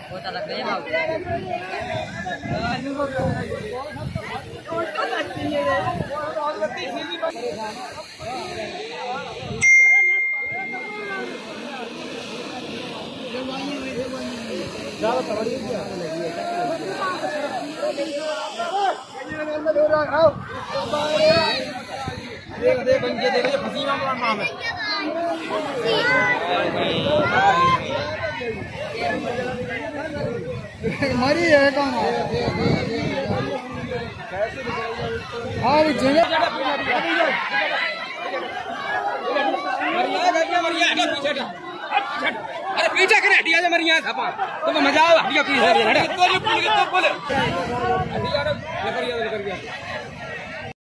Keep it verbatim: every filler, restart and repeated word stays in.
देख देख बन के देख ये फसीमा का नाम है। मरी है कौन हाँ जगह अरे पीछे करे हटिया मरिया छपा तो मजा आ हटिया पीछे हटिया बोले बोले हटिया लकड़िया लकड़िया